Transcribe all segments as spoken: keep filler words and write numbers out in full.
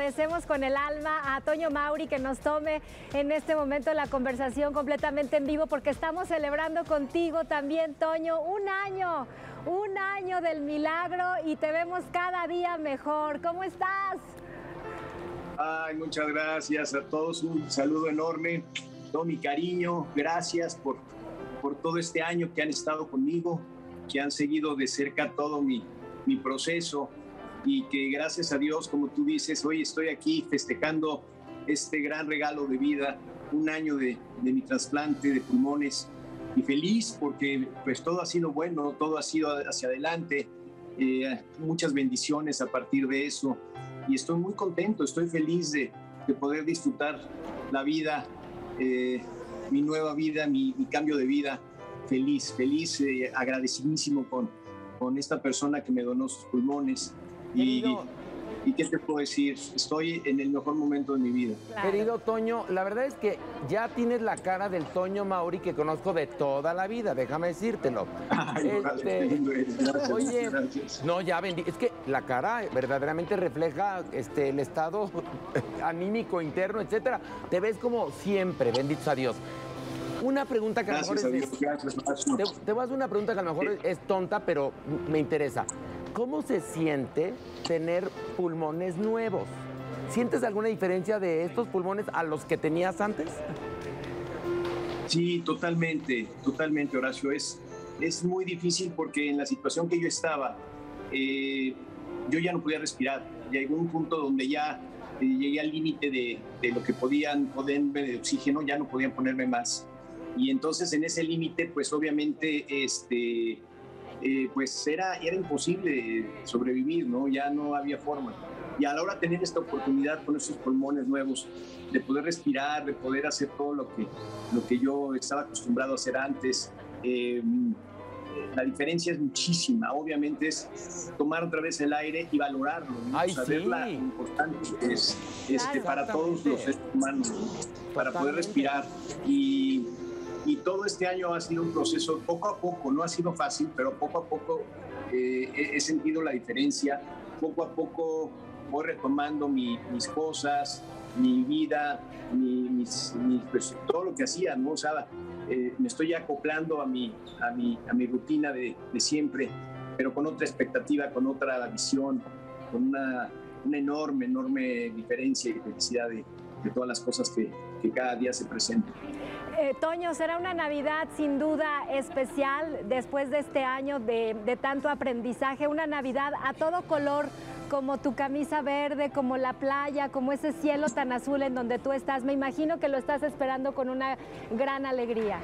agradecemos con el alma a Toño Mauri que nos tome en este momento la conversación completamente en vivo, porque estamos celebrando contigo también, Toño, un año, un año del milagro y te vemos cada día mejor. ¿Cómo estás? Ay, muchas gracias a todos, un saludo enorme, todo mi cariño, gracias por, por todo este año que han estado conmigo, que han seguido de cerca todo mi, mi proceso y que gracias a Dios, como tú dices, hoy estoy aquí festejando este gran regalo de vida, un año de, de mi trasplante de pulmones y feliz porque pues todo ha sido bueno, todo ha sido hacia adelante, eh, muchas bendiciones a partir de eso. Y estoy muy contento, estoy feliz de, de poder disfrutar la vida, eh, mi nueva vida, mi, mi cambio de vida. Feliz, feliz, eh, agradecidísimo con, con esta persona que me donó sus pulmones. Y, y qué te puedo decir, estoy en el mejor momento de mi vida. Claro. Querido Toño, la verdad es que ya tienes la cara del Toño Mauri que conozco de toda la vida, déjame decírtelo. Ay, este, gracias, oye, gracias. No, ya vendí, es que la cara verdaderamente refleja este, el estado anímico interno, etcétera. Te ves como siempre, benditos a Dios. Una pregunta que a lo mejor es, Dios, gracias, gracias. Te, te voy a hacer una pregunta que a lo mejor sí. es tonta, pero me interesa. ¿Cómo se siente tener pulmones nuevos? ¿Sientes alguna diferencia de estos pulmones a los que tenías antes? Sí, totalmente, totalmente, Horacio. Es, es muy difícil porque en la situación que yo estaba, eh, yo ya no podía respirar. Llegó un punto donde ya eh, llegué al límite de, de lo que podían ponerme de oxígeno, ya no podían ponerme más. Y entonces en ese límite, pues obviamente, este... Eh, pues era, era imposible sobrevivir, ¿no? Ya no había forma. Y a la hora de tener esta oportunidad con esos pulmones nuevos, de poder respirar, de poder hacer todo lo que, lo que yo estaba acostumbrado a hacer antes, eh, la diferencia es muchísima. Obviamente es tomar otra vez el aire y valorarlo, ¿no? Ay, saber sí. la importancia que es este, Claro, para todos los seres humanos, ¿no? Para poder respirar. Y Y todo este año ha sido un proceso poco a poco, no ha sido fácil, pero poco a poco eh, he, he sentido la diferencia. Poco a poco voy retomando mi, mis cosas, mi vida, mi, mis, mis, pues, todo lo que hacía, ¿no? O sea, eh, me estoy acoplando a mi, a mi, a mi rutina de, de siempre, pero con otra expectativa, con otra visión, con una, una enorme, enorme diferencia y felicidad de, de todas las cosas que, que cada día se presentan. Eh, Toño, será una Navidad sin duda especial después de este año de, de tanto aprendizaje, una Navidad a todo color, como tu camisa verde, como la playa, como ese cielo tan azul en donde tú estás. Me imagino que lo estás esperando con una gran alegría.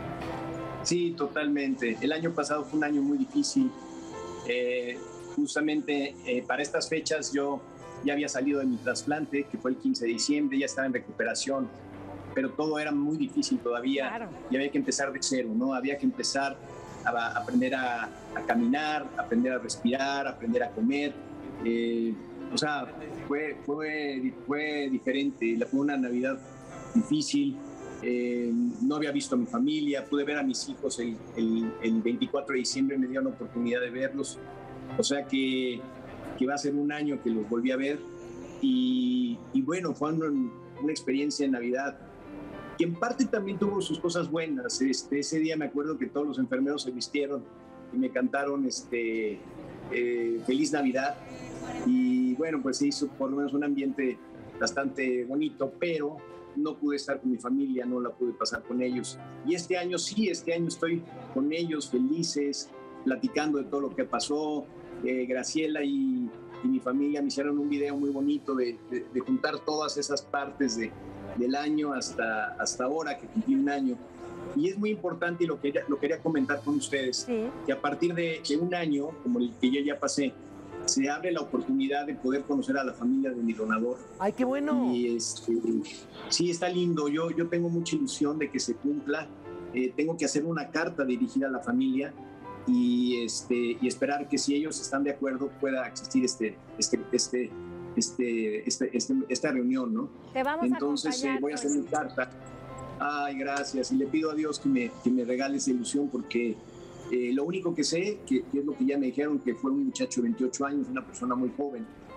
Sí, totalmente. El año pasado fue un año muy difícil. Eh, justamente eh, para estas fechas yo ya había salido de mi trasplante, que fue el quince de diciembre, ya estaba en recuperación. Pero todo era muy difícil todavía, claro. Y había que empezar de cero, ¿no? Había que empezar a, a aprender a, a caminar, aprender a respirar, aprender a comer. Eh, o sea, fue, fue, fue diferente, fue una Navidad difícil. Eh, no había visto a mi familia, pude ver a mis hijos el, el, el veinticuatro de diciembre, me dieron la oportunidad de verlos. O sea que, que va a ser un año que los volví a ver. Y, y bueno, fue una, una experiencia en Navidad que en parte también tuvo sus cosas buenas. Este, ese día me acuerdo que todos los enfermeros se vistieron y me cantaron este, eh, Feliz Navidad. Y bueno, pues se hizo por lo menos un ambiente bastante bonito, pero no pude estar con mi familia, no la pude pasar con ellos. Y este año sí, este año estoy con ellos felices, platicando de todo lo que pasó. Eh, Graciela y, y mi familia me hicieron un video muy bonito de, de, de juntar todas esas partes de del año hasta, hasta ahora que cumplí un año. Y es muy importante y lo quería, lo quería comentar con ustedes, sí. Que a partir de, de un año, como el que yo ya pasé, se abre la oportunidad de poder conocer a la familia de mi donador. ¡Ay, qué bueno! Y este, sí, está lindo. Yo, yo tengo mucha ilusión de que se cumpla. Eh, tengo que hacer una carta dirigida a la familia y, este, y esperar que si ellos están de acuerdo pueda existir este, este, este Este, este, este, esta reunión, ¿no? Te vamos Entonces a eh, voy a hacer mi carta. Ay, gracias. Y le pido a Dios que me, que me regale esa ilusión porque eh, lo único que sé, que, que es lo que ya me dijeron, que fue un muchacho de veintiocho años, una persona muy joven,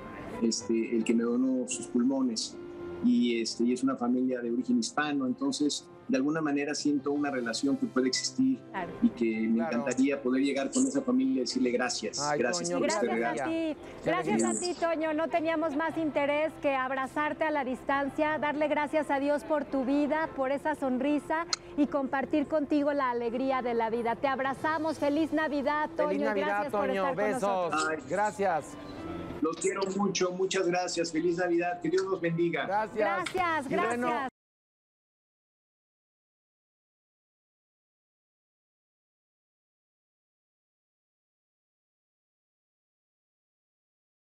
este, el que me donó sus pulmones. Y, este, y es una familia de origen hispano, entonces de alguna manera siento una relación que puede existir claro. y que me claro. encantaría poder llegar con esa familia y decirle gracias. Ay, gracias Toño, por gracias este regalo. a ti, gracias a ti, Toño. No teníamos más interés que abrazarte a la distancia, darle gracias a Dios por tu vida, por esa sonrisa y compartir contigo la alegría de la vida. Te abrazamos. Feliz Navidad, Toño. Feliz Navidad, gracias Toño. por estar Besos. con nosotros. Ay, gracias. Los quiero mucho, muchas gracias. Feliz Navidad, que Dios los bendiga. Gracias. Gracias, Y bueno, gracias.